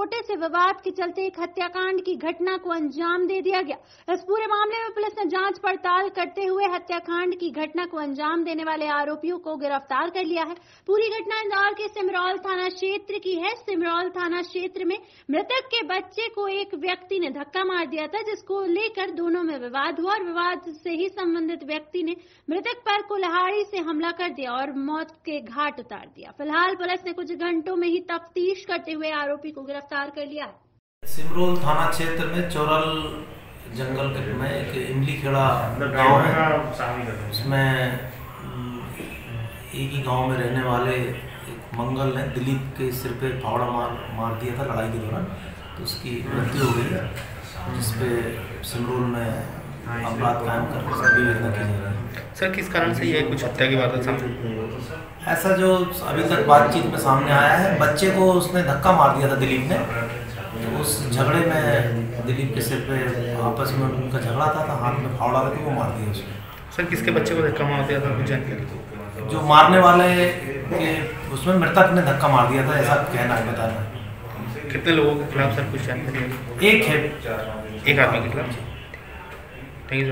छोटे से विवाद के चलते एक हत्याकांड की घटना को अंजाम दे दिया गया। इस पूरे मामले में पुलिस ने जांच पड़ताल करते हुए हत्याकांड की घटना को अंजाम देने वाले आरोपियों को गिरफ्तार कर लिया है। पूरी घटना इंदौर के सिमरौल थाना क्षेत्र की है। सिमरौल थाना क्षेत्र में मृतक के बच्चे को एक व्यक्ति ने धक्का मार दिया था, जिसको लेकर दोनों में विवाद हुआ और विवाद से ही संबंधित व्यक्ति ने मृतक पर कुल्हाड़ी से हमला कर दिया और मौत के घाट उतार दिया। फिलहाल पुलिस ने कुछ घंटों में ही तफ्तीश करते हुए आरोपी को गिरफ्तार कर लिया। सिमरौल थाना क्षेत्र में चौरल जंगल में एक इमली खेड़ा गांव है। उसमें एक ही गांव में रहने वाले एक मंगल ने दिलीप के सिर पे फावड़ा मार दिया था लड़ाई के दौरान, तो उसकी मृत्यु हो गई, जिसपे सिमरौल में अपराध कायम कर विवेचना की जा रही है। सर, किस कारण से ये कुछ हत्या की बात सामने? ऐसा जो अभी तक बातचीत में सामने आया है, बच्चे को उसने धक्का मार दिया था दिलीप ने, तो उस झगड़े में दिलीप के सिर पे आपस में उनका झगड़ा था, हाथ में फावड़ा था, तो वो मार दिया उसने। सर, किसके बच्चे को धक्का मार दिया था, कुछ जानकारी? जो मारने वाले के उसमें मृतक ने धक्का मार दिया था, ऐसा कहना है, बताना है। कितने लोगों के खिलाफ सर कुछ जानकारी? एक है, एक आदमी के खिलाफ।